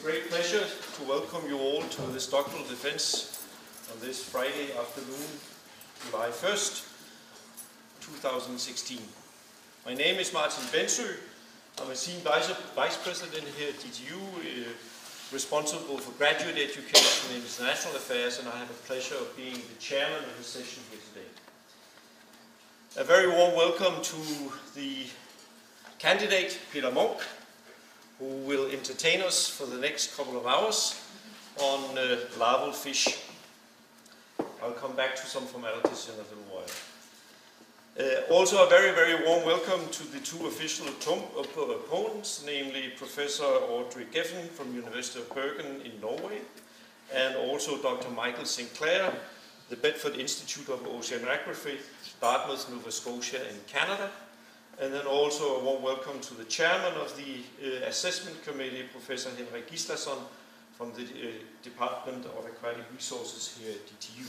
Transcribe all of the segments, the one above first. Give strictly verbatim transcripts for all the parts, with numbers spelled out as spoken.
great pleasure to welcome you all to this doctoral defense on this Friday afternoon, July first, two thousand sixteen. My name is Martin Bensø. I'm a senior vice, vice president here at D T U, uh, responsible for graduate education and international affairs, and I have a pleasure of being the chairman of this session here today. A very warm welcome to the candidate, Peter Munk, who will entertain us for the next couple of hours on uh, larval fish. I'll come back to some formalities in a little while. Uh, also a very, very warm welcome to the two official opponents, namely Professor Audrey Geffen from University of Bergen in Norway, and also Doctor Michael Sinclair, the Bedford Institute of Oceanography, Dartmouth, Nova Scotia in Canada. And then also a warm welcome to the chairman of the uh, assessment committee, Professor Henrik Gislason from the uh, Department of Aquatic Resources here at D T U.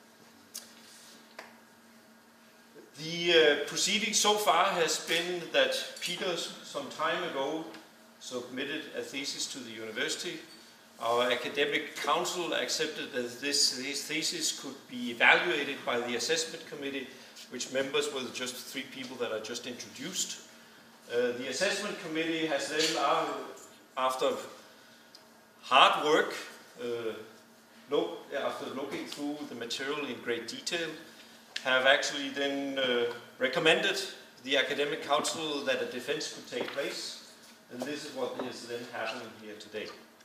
The uh, proceeding so far has been that Peter, some time ago, submitted a thesis to the university. Our academic council accepted that this, this thesis could be evaluated by the assessment committee, which members were just three people that I just introduced. Uh, the assessment committee has then, uh, after hard work, uh, look, after looking through the material in great detail, have actually then uh, recommended the academic council that a defense could take place, and this is what is then happening here today.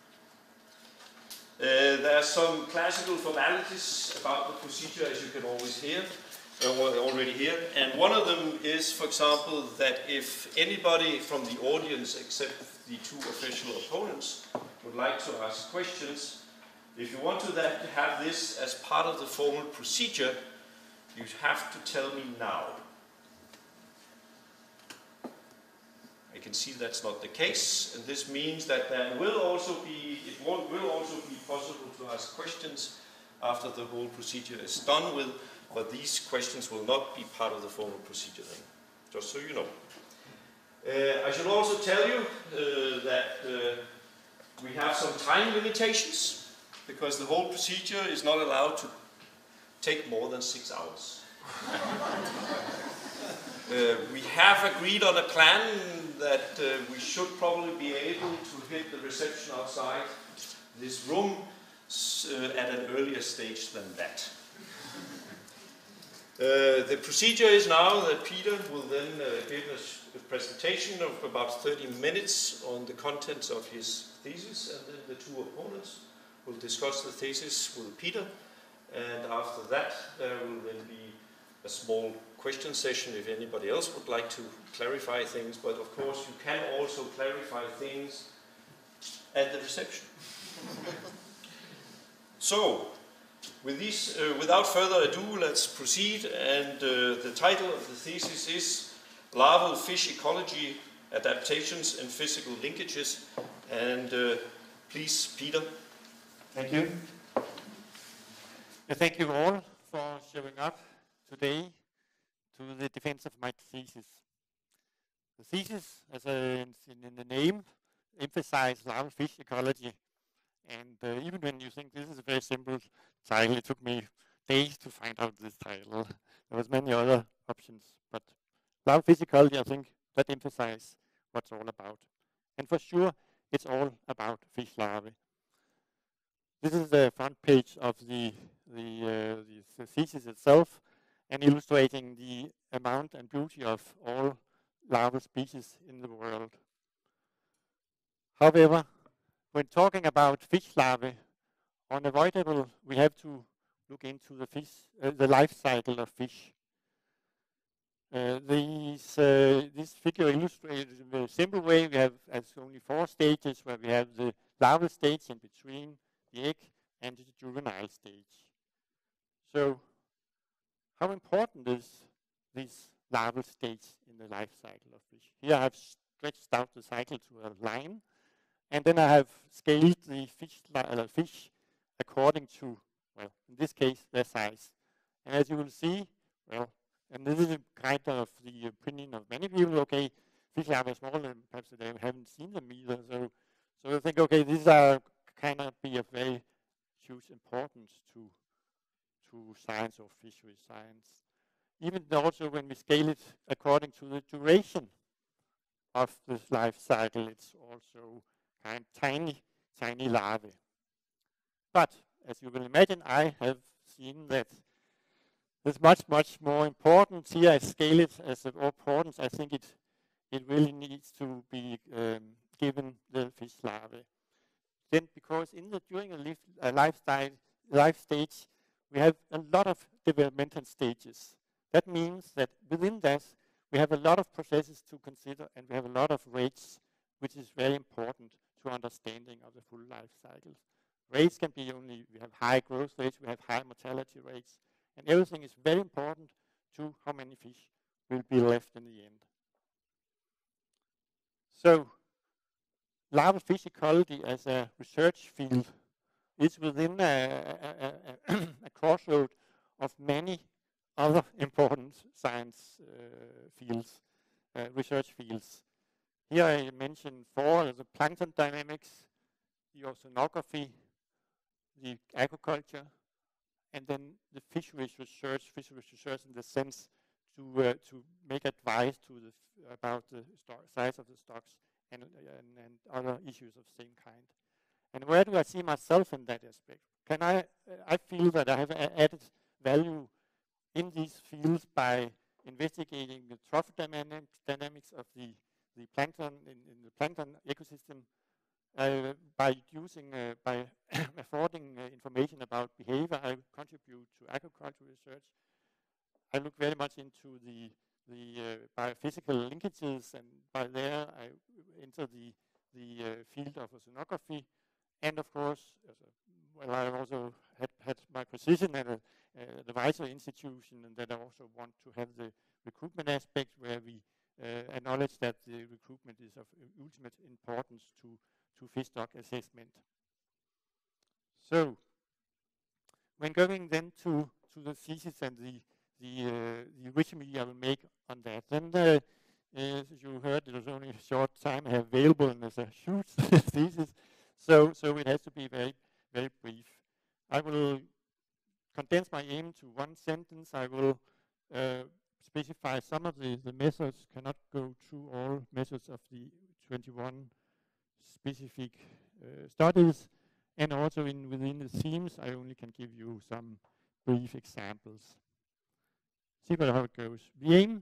Uh, there are some classical formalities about the procedure, as you can always hear. already here, and one of them is, for example, that if anybody from the audience except the two official opponents would like to ask questions, if you want to that, have this as part of the formal procedure, you have to tell me now. I can see that's not the case, and this means that there will also be, it will, will also be possible to ask questions after the whole procedure is done with. But these questions will not be part of the formal procedure then, just so you know. Uh, I should also tell you uh, that uh, we have some time limitations, because the whole procedure is not allowed to take more than six hours. uh, we have agreed on a plan that uh, we should probably be able to hit the reception outside this room uh, at an earlier stage than that. Uh, the procedure is now that Peter will then uh, give us a presentation of about thirty minutes on the contents of his thesis, and then the two opponents will discuss the thesis with Peter, and after that there will then be a small question session if anybody else would like to clarify things, but of course you can also clarify things at the reception. So, With these, uh, without further ado, let's proceed, and uh, the title of the thesis is Larval Fish Ecology, Adaptations and Physical Linkages, and uh, please, Peter. Thank you. Yeah, thank you all for showing up today to the defense of my thesis. The thesis, as uh, in, in the name, emphasizes larval fish ecology. And uh, even when you think this is a very simple title, it took me days to find out this title. There was many other options, but larval fish ecology, I think, that emphasizes what's all about. And for sure, it's all about fish larvae. This is the front page of the, the, uh, the thesis itself, and illustrating the amount and beauty of all larval species in the world. However, when talking about fish larvae, unavoidable, we have to look into the fish, uh, the life cycle of fish. Uh, these, uh, this figure illustrates in a very simple way. We have as only four stages, where we have the larval stage in between the egg and the juvenile stage. So, how important is this larval stage in the life cycle of fish? Here I have stretched out the cycle to a line. And then I have scaled the fish, uh, fish according to, well, in this case, their size. And as you will see, well, and this is kind of the opinion of many people, okay, fish larvae are small and perhaps they haven't seen them either, so So you think, okay, these are cannot be of very huge importance to to science or fishery science. Even also when we scale it according to the duration of the life cycle, it's also kind of tiny, tiny larvae. But as you will imagine, I have seen that there's much, much more important. Here I scale it as of importance. I think it it really needs to be um, given the fish larvae. Then, because in the during a life, uh, lifestyle life stage, we have a lot of developmental stages. That means that within that we have a lot of processes to consider, and we have a lot of rates, which is very important to understanding of the full life cycles. Rates can be only, we have high growth rates, we have high mortality rates, and everything is very important to how many fish will be left in the end. So, larval fish ecology as a research field is within a, a, a, a crossroad of many other important science uh, fields, uh, research fields. Here I mentioned four: the plankton dynamics, the oceanography, the aquaculture, and then the fisheries research. Fisheries research in the sense to uh, to make advice to the f about the size of the stocks and, and and other issues of same kind. And where do I see myself in that aspect? Can I? Uh, I feel that I have added value in these fields by investigating the trophic dynamics of the, the plankton in, in the plankton ecosystem, uh, by using, uh, by affording uh, information about behavior. I contribute to aquaculture research. I look very much into the the uh, biophysical linkages, and by there I enter the the uh, field of oceanography, and of course, as a, well, I also had had my position at a Uh, advisory institution, and that I also want to have the recruitment aspect, where we uh, acknowledge that the recruitment is of ultimate importance to to fish stock assessment. So, when going then to to the thesis and the the uh, the resume I will make on that, then uh, as you heard, there was only a short time available, and there's a huge thesis, so so it has to be very very brief. I will condense my aim to one sentence. I will uh, specify some of the, the methods, cannot go through all methods of the twenty-one specific uh, studies, and also in within the themes I only can give you some brief examples. See how it goes. The aim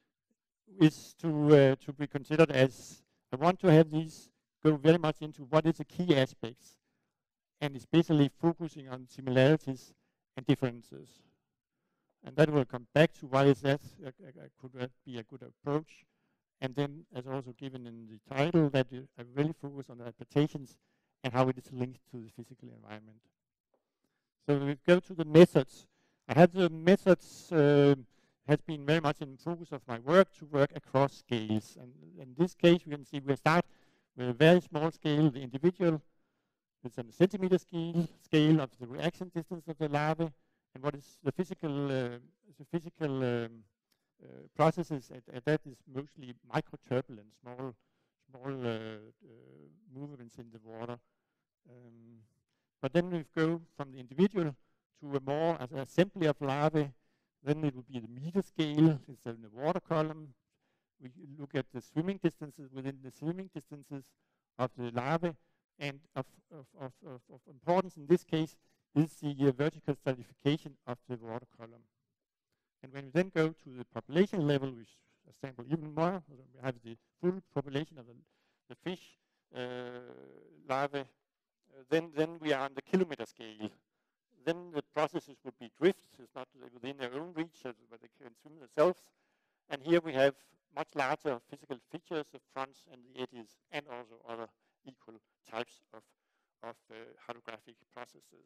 is to, uh, to be considered as, I want to have these go very much into what is the key aspects, and especially focusing on similarities and differences. And that will come back to why is that uh, uh, could that be a good approach. And then, as also given in the title, that I really focus on the adaptations and how it is linked to the physical environment. So we go to the methods. I had the methods uh, has been very much in focus of my work to work across scales. And in this case, we can see we start with a very small scale, the individual. It's a centimeter scale, scale of the reaction distance of the larvae, and what is the physical, uh, the physical um, uh, processes at, at that is mostly microturbulence, small, small uh, uh, movements in the water. Um, but then we go from the individual to a more as an assembly of larvae. Then it will be the meter scale. It's in the water column. We look at the swimming distances within the swimming distances of the larvae. And of, of, of, of, of importance in this case is the uh, vertical stratification of the water column. And when we then go to the population level, we sample even more, we have the full population of the, the fish uh, larvae, uh, then, then we are on the kilometer scale. Then the processes would be drifts, it's not within their own reach, so but they can swim themselves. And here we have much larger physical features, the fronts and the edges, and also other equal types of, of uh, hydrographic processes.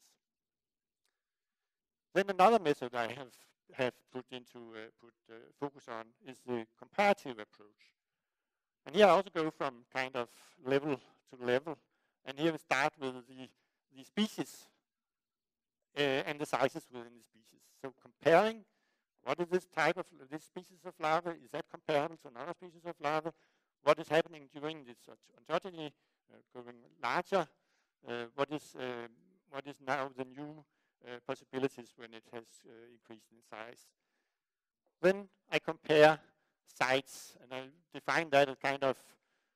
Then another method I have, have put into uh, put uh, focus on is the comparative approach. And here I also go from kind of level to level. And here we start with the, the species uh, and the sizes within the species. So comparing what is this type of, this species of larva, is that comparable to another species of larva? What is happening during this ontogeny uh, going larger, uh, what is uh, what is now the new uh, possibilities when it has uh, increased in size. Then I compare sites, and I define that as kind of,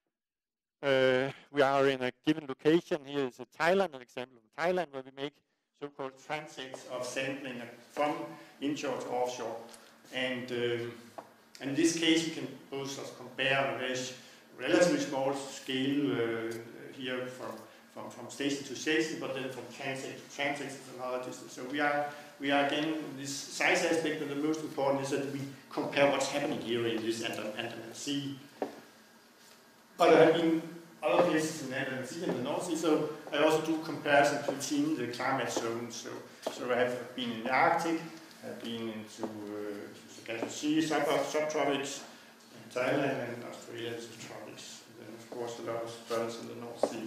uh, we are in a given location. Here is a Thailand, an example of Thailand, where we make so-called transits of sampling from inshore to offshore. And um, in this case, we can both compare a very relatively small scale uh, here from, from, from station to station, but then from transit to transit is another distance. So we are, we are again, this size aspect, but the most important is that we compare what's happening here in this Andaman Sea. But there have been other places in Andaman Sea and the North Sea, so I also do comparison between the climate zones. So, so I have been in the Arctic, I've been into uh, the Sea, sub subtropics, in Thailand and Australia, the tropics. And then, of course, a lot of studies in the North Sea.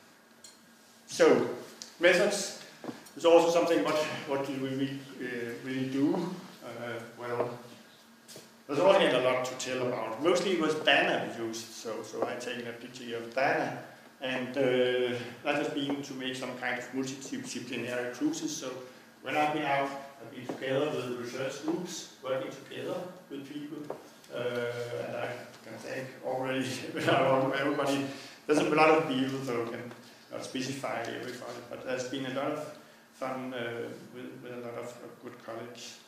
So, methods is also something. What what do we really, uh, really do? Uh, well, there's also a lot to tell about. Mostly it was Dana we used. So, so I taken a picture here of Dana, and uh, that has been to make some kind of multidisciplinary cruises. So, when I've been out, I've been together with research groups, working together with people, uh, and I can thank already everybody. There's a lot of people, so I can not specify everybody, but there's been a lot of fun uh, with, with a lot of uh, good colleagues.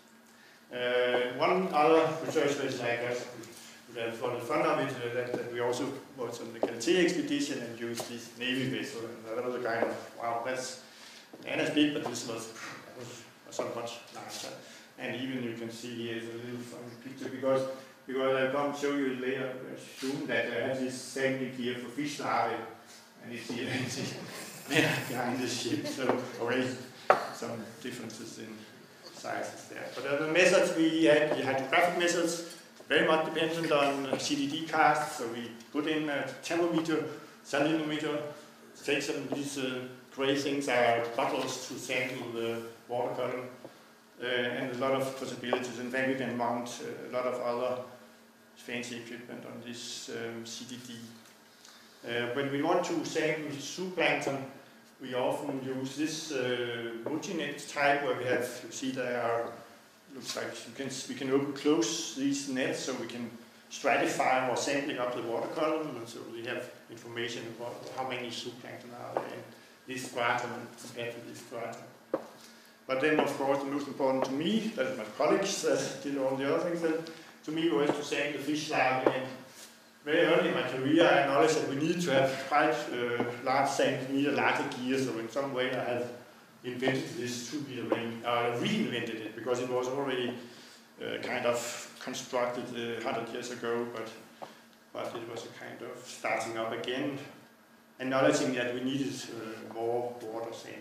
Uh, one other research place like us, for the fun of it, uh, that, that we also was on the Galatea expedition and used this Navy vessel, and that was a kind of, wow, that's, and it's big, but this was, was so much larger. And even you can see here is a little funny picture, because because I'll come show you later soon that I have this sampling here for fish larvae, and it's here behind the ship, so already some differences in sizes there. But uh, the methods we had, the hydrographic methods, very much dependent on uh, C D D casts, so we put in a thermometer, salinometer, take some of these uh, gray things are bottles to sample the water column, uh, and a lot of possibilities, and then we can mount uh, a lot of other fancy equipment on this um, C D D. Uh, when we want to sample zooplankton, we often use this uh, multi-net type, where we have, you see there are, looks like you can, we can open close these nets, so we can stratify or sampling up the water column, and so we have information about how many zooplankton are there in this stratum compared to this stratum. But then, of course, the most important to me, that my colleagues uh, did all the other things, and to me was to sample the fish larvae. And very early in my career, I acknowledged that we need to have quite uh, large samples, we need a larger gear, so in some way I have invented this two meter ring, uh, reinvented it, because it was already uh, kind of constructed uh, one hundred years ago, but, but it was a kind of starting up again, acknowledging that we needed uh, more water sampled.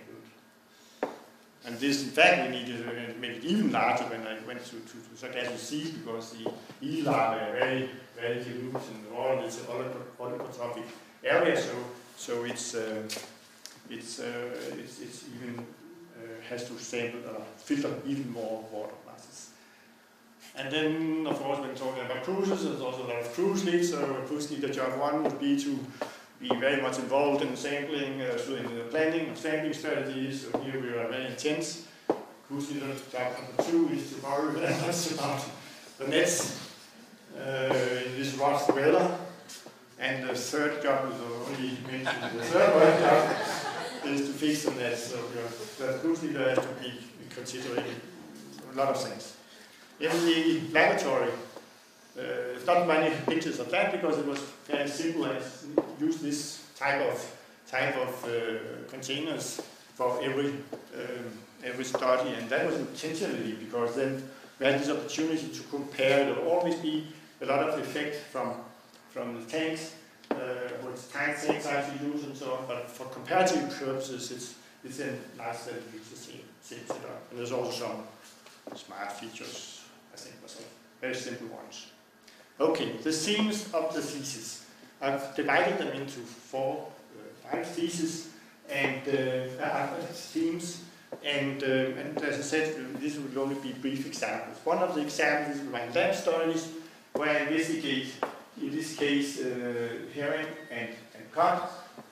And this, in fact, we needed to make it even larger when I went to, to, to Sargasso Sea, because the eel larvae are very, very huge in all this oligotrophic area, so so it's uh, it's, uh, it's it's even uh, has to sample or uh, filter even more water masses. And then, of course, when talking about cruises, there's also a lot of cruise leads. So a cruise leader job one would be to be very much involved in sampling, uh, so in the planning of sampling strategies. So here we are very intense. Cruise leader job number two is to borrow very much about the nets uh, in this rough weather. And the third job is only mentioned. The third one job is to fix the nets. So the cruise leader has to be considering a lot of things. In the laboratory, uh, it's not many pictures of that because it was very simple. I used this type of type of uh, containers for every um, every study, and that was intentionally because then we had this opportunity to compare. There will always be a lot of effect from from the tanks, uh, what tank tanks actually use and so on. But for comparative purposes, it's it's then nice that we use the same same setup. And there's also some smart features. I think was very simple ones. Okay, the themes of the thesis. I've divided them into four, uh, five theses and uh, themes. And, uh, and as I said, this will only be brief examples. One of the examples is my lab studies, where I investigate, in this case, uh, herring and, and cod,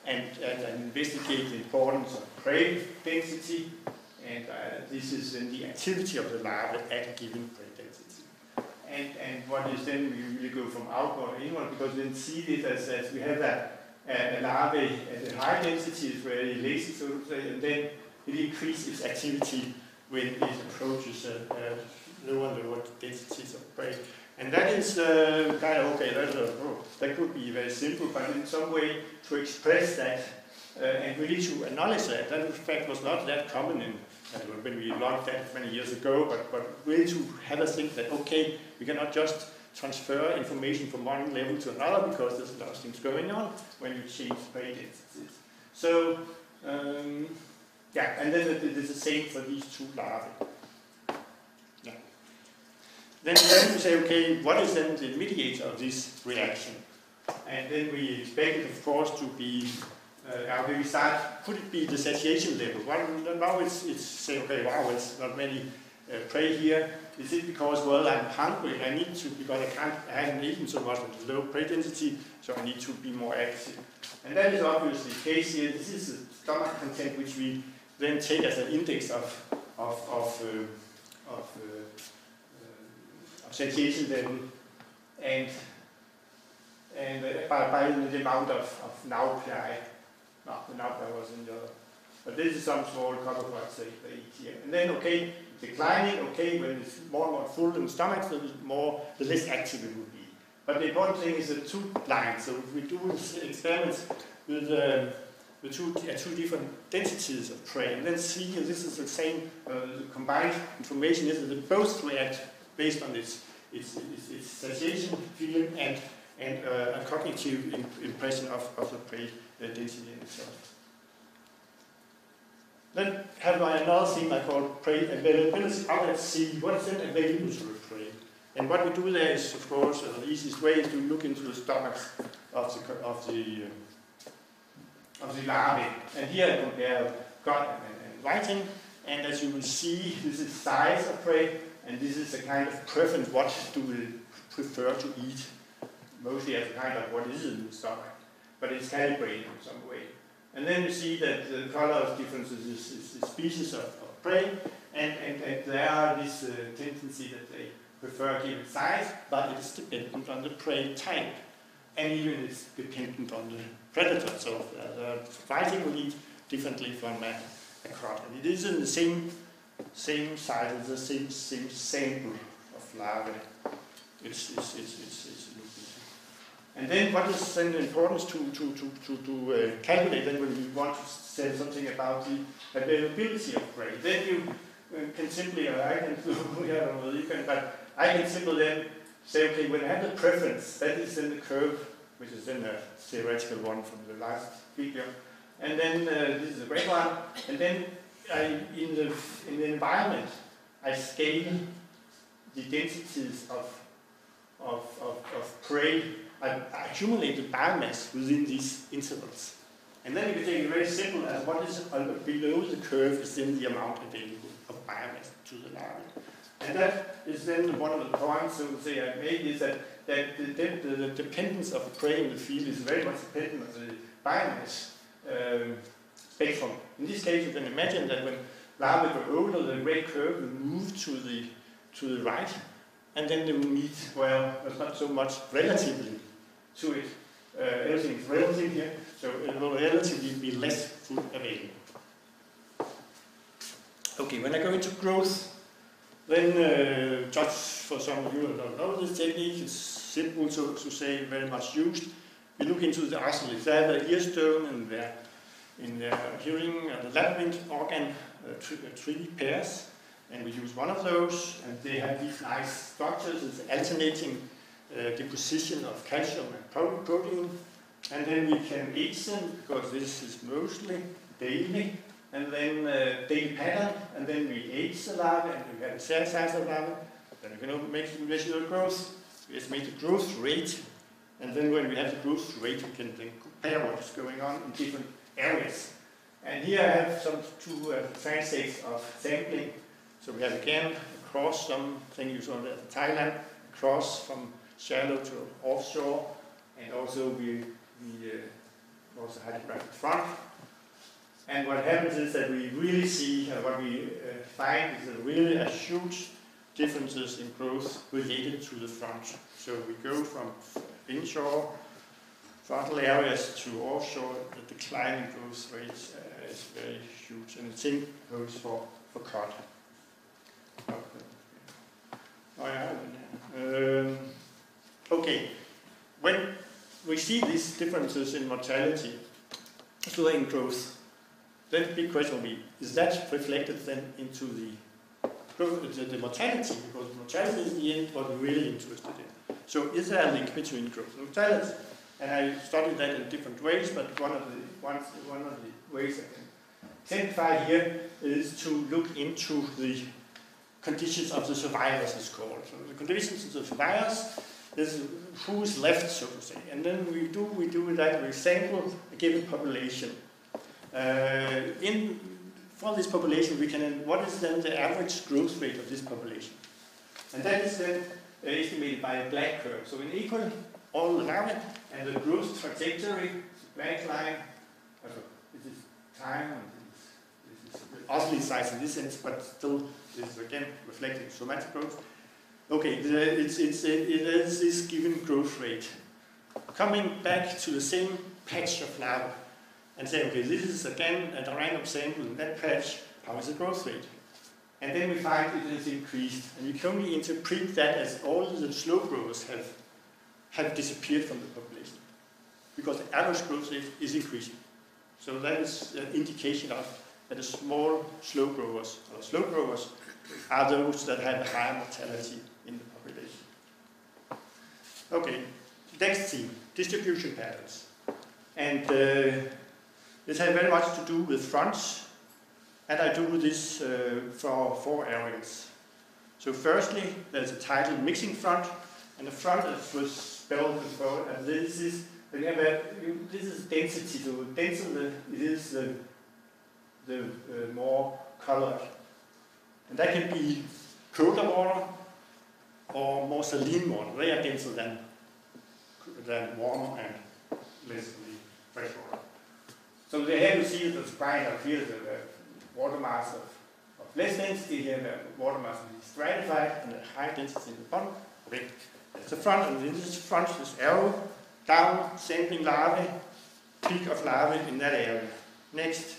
and, and, and investigate the importance of prey density, and uh, this is then the activity of the larvae at a given prey density. And, and what is then, we really go from outward or inward, because we then see this as, as we have a, a larvae at a high density, is very lazy, so to say, and then it increases its activity when it approaches uh, uh, lower and lower densities of prey. And that is uh, kind of, okay, that's a, oh, that could be very simple, but in some way to express that uh, and really to acknowledge that. That in fact was not that common in, uh, when we launched that many years ago, but, but really to have us think that, okay, we cannot just transfer information from one level to another because there's a lot of things going on when you change prey densities. So, um, yeah, and then it is the same for these two larvae. Yeah. Then, then we say, okay, what is then the mediator of this reaction? And then we expect it, of course, to be, uh, how do we start, could it be the satiation level? Well, now it's, it's say, okay, wow, it's not many uh, prey here. Is it because, well, I'm hungry, I need to, because I can't, I haven't eaten so much at the low prey density, so I need to be more active. And that is obviously the case here. This is the stomach content which we then take as an index of, of, of, uh, of, uh, uh, of satiation level, and, and uh, by, by the amount of, of naupli. No, the naupli was in the other. But this is some small copper points they eat here. And then, okay, declining, okay, when it's more and more full in the stomach, so the more, the less active it would be. But the important thing is the two lines. So if we do experiments with, uh, with two, uh, two different densities of prey, and then see, and this is the same, uh, the combined information is that they both react based on its, its, its, its satiation feeling and, and uh, a cognitive imp impression of, of the prey uh, density in itself. Then have I another thing I call prey availability. Now let's see what is then available to the prey. And what we do there is, of course, uh, the easiest way is to look into the stomachs of the of the uh, of the larvae. And here I compare gut and, and whiting. And as you will see, this is size of prey, and this is a kind of preference. What do we prefer to eat? Mostly as a kind of what is in the stomach, but it's calibrated in some way. And then you see that the color of differences is, is the species of, of prey, and, and, and there are this uh, tendency that they prefer a given size, but it's dependent on the prey type, and even it's dependent on the predator. So uh, the fighting will eat differently from a, a crot, and it is in the same same size, it's the same same sample of larvae. It's it's it's it's, it's And then what is then the importance to, to, to, to, to uh, calculate then when we want to say something about the availability of prey? Then you uh, can simply, or I can, I don't know, you can, but I can simply then say, okay, when I have the preference, that is then the curve, which is then a theoretical one from the last figure. And then uh, this is a red one, and then I, in, the, in the environment, I scale the densities of, of, of, of prey. I accumulate the biomass within these intervals. And then you can take it very simple as what is below the curve is then the amount available of biomass to the larvae. And that is then one of the points, so to say, I made is that, that the, the, the dependence of the prey in the field is very much dependent on the biomass um, spectrum. In this case, you can imagine that when larvae grow older, the red curve will move to the, to the right, and then they will meet, well, there's not so much relatively to it. Uh, everything is relative here, so it will relatively be less food available. Okay, when I go into growth, then uh, just for some of you who don't know this technique, it's simple to, to say, very much used. We look into the ocelots. They have an ear stone in their, in their hearing, uh, the labyrinth organ, uh, three, uh, three pairs. And we use one of those, and they have these nice structures. It's alternating uh, deposition of calcium and protein. And then we can age them, because this is mostly daily. And then uh, daily pattern, and then we age the larvae, and we have the cell size of larvae. Then we can make measure the growth. We estimate the growth rate. And then when we have the growth rate, we can then compare what's going on in different areas. And here I have some two uh, transects of sampling. So we have again across something you saw at Thailand, across from shallow to offshore, and also we, we uh, also hydrographic front. And what happens is that we really see, uh, what we uh, find is that really a huge differences in growth related to the front. So we go from inshore frontal areas to offshore, the decline in growth rates uh, is very huge, and the same goes for, for cod. Oh, yeah. Um, okay, when we see these differences in mortality, so in growth, then the big question will be, is that reflected then into the growth, the, the mortality? Because mortality is in the end what we're really interested in. So is there a link between growth and mortality? And I studied that in different ways, but one of the one, one of the ways I can exemplify here is to look into the conditions of the survivors, is called. So the conditions of the survivors is who is left, so to say. And then we do we do that, we sample a given population. Uh, in for this population, we can what is then the average growth rate of this population? And that is then uh, estimated by a black curve. So in equal all the larvae and the growth trajectory, the black line. Also, this is time and this is, this is oscillate size in this sense, but still this is again reflecting somatic growth. Okay, the, it's, it's, it is this given growth rate. Coming back to the same patch of larvae and say, okay, this is again a random sample in that patch, how is the growth rate? And then we find it is increased. And you can only interpret that as all the slow growers have, have disappeared from the population, because the average growth rate is increasing. So that is an indication of that the small slow growers, or slow growers, are those that have a higher mortality in the population. Okay, next theme, distribution patterns. And uh, this has very much to do with fronts, and I do this uh, for four areas. So firstly, there's a title mixing front, and the front is was spelled before, and this is remember this is density. So density it is the the uh, more colored, and that can be colder water or more saline water. They are denser than than warmer and less fresh water. So they have to see the spine of here, the water mass of, of less density here, the water mass is stratified, and the high density in the bottom. Okay, that's the front, and this front is arrow down, sampling larvae, peak of larvae in that area. Next.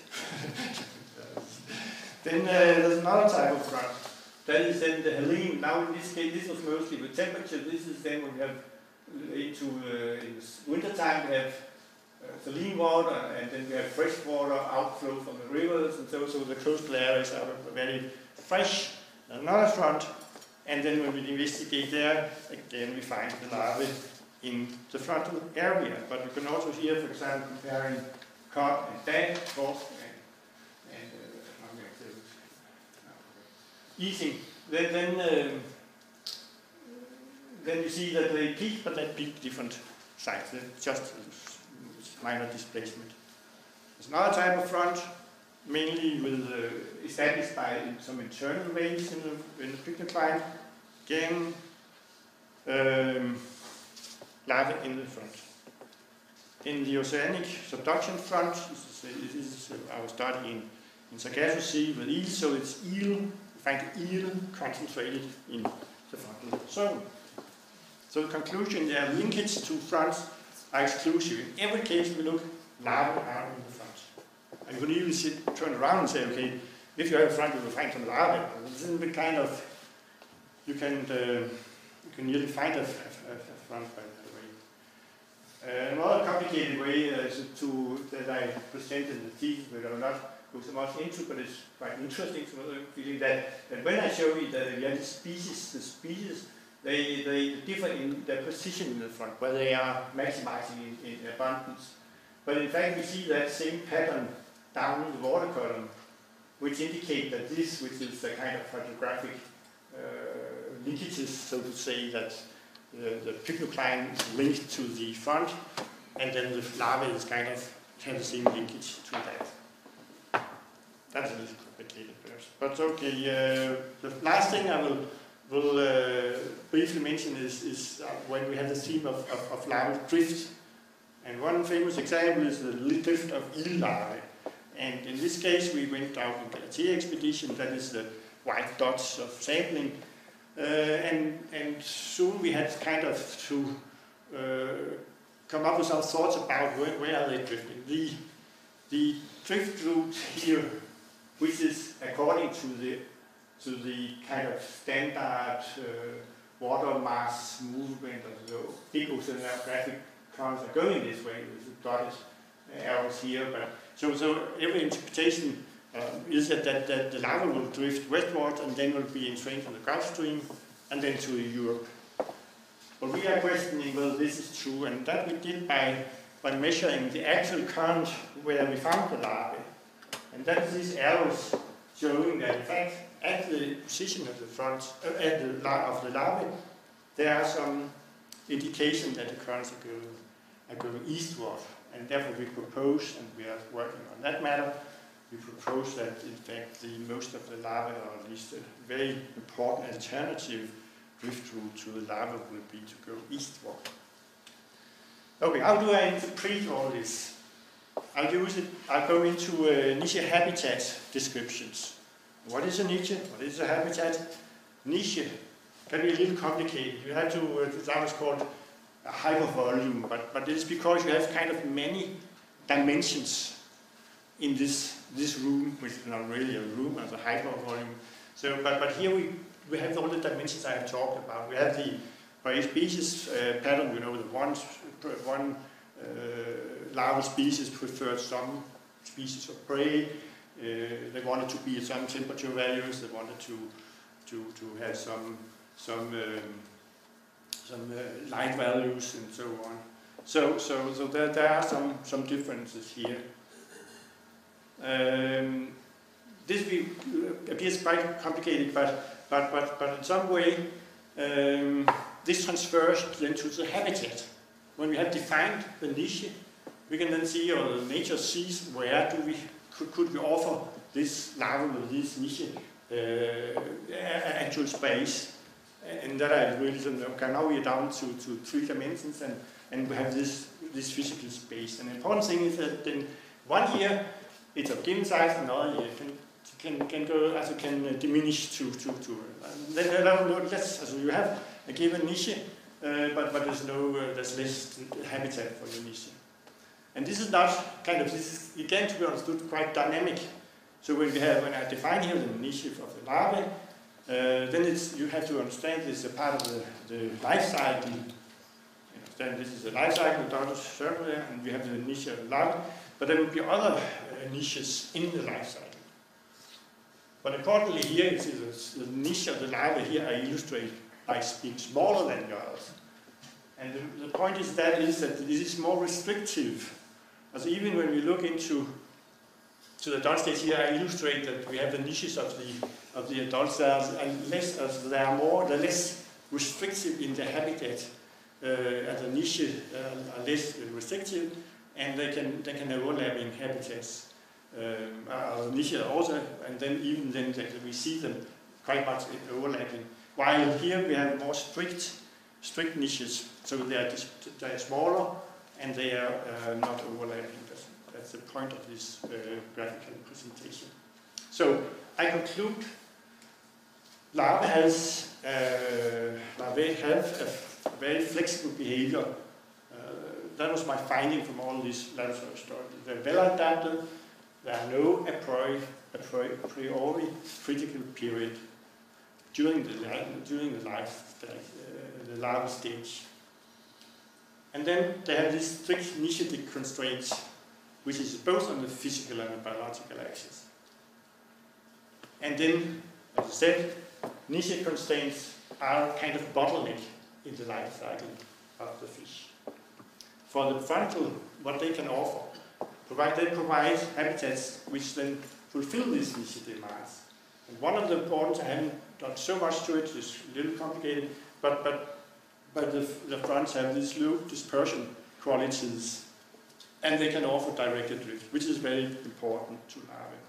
Then uh, there's another type of front. That is then the Helene. Now in this case, this was mostly with temperature. This is then when we have into uh, in winter time we have uh, saline water, and then we have fresh water outflow from the rivers, and so so the coastal areas are very fresh. Another front, and then when we investigate there, again we find the larvae in the frontal area. But you can also here, for example, comparing cod and dad, both and, and uh, I'm going to eating. Then then, um, then you see that they peak, but they peak different sites. It's just minor displacement. There's another type of front, mainly with uh, established by some internal waves in the in the pycnocline. Again, um, larvae in the front. In the oceanic subduction front, this is, this is uh, our study in, in Sargasso Sea with eels, so it's eel, you find eel concentrated in the frontal zone. So the conclusion there, linkage to fronts are exclusive. In every case we look, larvae are in the front. And you can even sit, turn around and say, okay, if you have a front, you will find some larvae. This is the kind of, you can, uh, you can really find a, a, a front by that way. Uh, another complicated way uh, to, that I present in the thesis, but I will not go so much into, but it's quite interesting to know, feeling that, that when I show you that the species, the species, they, they differ in their position in the front, where they are maximizing in, in abundance. But in fact, we see that same pattern down the water column, which indicate that this, which is a kind of hydrographic uh, linkages, so to say, that the, the pycnocline is linked to the front, and then the larvae is kind of have the same linkage to that. That's a little complicated, perhaps. But okay, uh, the last thing I will will uh, briefly mention is, is uh, when we have the theme of, of, of larval drift. And one famous example is the drift of eel larvae. And in this case, we went out on Galatea expedition, that is the white dots of sampling. Uh, and, and soon we had kind of to uh, come up with some thoughts about where, where are they drifting. The, the drift route here, which is according to the, to the kind of standard uh, water mass movement of the big oceanographic currents are going this way with the dotted arrows here. But so, so every interpretation uh, is that, that, that the lava will drift westward and then will be entrained from the Gulf Stream and then to Europe. But we are questioning whether this is true, and that we did by, by measuring the actual current where we found the larvae. And that's these arrows showing that in fact at the position of the front uh, at the of the larvae, there are some indication that the currents are going, are going eastward. And therefore we propose, and we are working on that matter, we propose that in fact the most of the larvae, or at least a very important alternative drift route to the larvae, will be to go eastward. Okay, how do I interpret all this? I'll use it, I'll go into uh, niche habitat descriptions. What is a niche? What is a habitat? Niche can be a little complicated. You have to, uh, that was called a hypervolume, but, but it is because you have kind of many dimensions in this, this room, which is not really a room, as a hypervolume. So, but, but here we, we have all the dimensions I have talked about. We have the by species uh, pattern, you know, the one, one uh, larval species preferred some species of prey. Uh, they wanted to be at some temperature values. They wanted to to to have some some um, some uh, light values and so on. So so so there there are some some differences here. Um, this be, uh, appears quite complicated, but but but but in some way um, this transfers then to the habitat. When we have defined the niche, we can then see, or the nature sees, where do we could, could we offer this larva with this niche uh, actual space, and that I really don't know. Okay, now we are down to, to three dimensions, and and we have this this physical space. And the important thing is that then one year it's of given size, another year can can can go as it can uh, diminish to to to. Uh, then less. So you have a given niche. Uh, but, but there's no, uh, there's less habitat for your niche. And this is not kind of, this is again to be understood quite dynamic. So when we have, when I define here the niche of the larvae, uh, then it's, you have to understand this is a part of the, the life cycle. You understand this is the life cycle, the dotted circle there, and we have the niche of the larvae. But there will be other uh, niches in the life cycle. But importantly here, you see the, the niche of the larvae here I illustrate by being smaller than the others. And the, the point is that is that this is more restrictive. As even when we look into to the adult stage here, I illustrate that we have the niches of the of the adult cells, and less as they are more, they're less restrictive in their habitat. Uh, and the niches uh, are less restrictive, and they can they can have overlapping habitats. Um, uh, niches also, and then even then that we see them quite much overlapping. While here we have more strict, strict niches, so they are, they are smaller and they are uh, not overlapping. That's, that's the point of this uh, graphical presentation. So I conclude, larvae has uh, larvae have a very flexible behavior. Uh, that was my finding from all this laboratory study. They're well adapted. There are no a priori, a priori critical period during the during the life uh, the larval stage. And then they have these strict niche constraints, which is both on the physical and the biological axis. And then, as I said, niche constraints are kind of bottleneck in the life cycle of the fish. For the frontal, what they can offer, provide they provide habitats which then fulfill these niche demands. And one of the importance, I haven't done so much to it, it's a little complicated, but but but the, the fronts have these low dispersion qualities, and they can offer directed drift, which is very important to larvae.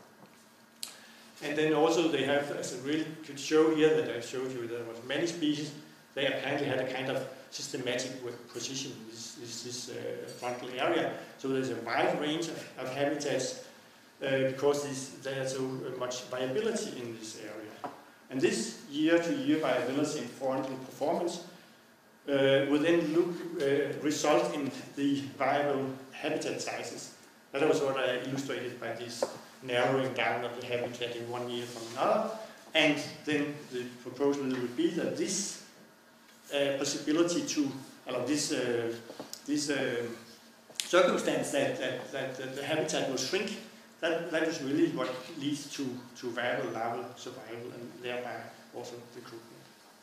And then also they have, as I really could show here, that I showed you there was many species, they apparently had a kind of systematic position in this, this, this uh, frontal area. So there's a wide range of, of habitats uh, because this, there's so much variability in this area. And this year-to-year variability in frontal performance uh, will then look, uh, result in the variable habitat sizes. That was what I illustrated by this narrowing down of the habitat in one year from another. And then the proposal would be that this uh, possibility to, or this, uh, this uh, circumstance that, that, that, that the habitat will shrink, that, that is really what leads to, to variable larval survival and thereby also recruitment.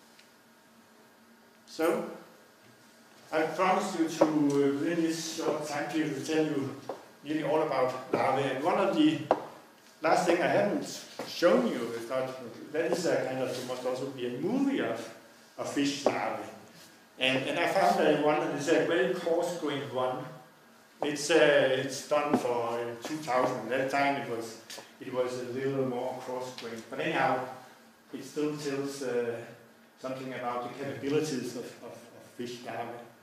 So, I promised you to, uh, within this short time period, to tell you nearly all about larvae. And one of the last thing I haven't shown you is that that is a kind of, there must also be a movie of, of fish larvae. And, and I found that one that is a very coarse-grained one. It's uh, it's done for uh, two thousand. At that time it was it was a little more coarse-grained. But anyhow, it still tells uh, something about the capabilities of, of, of fish larvae.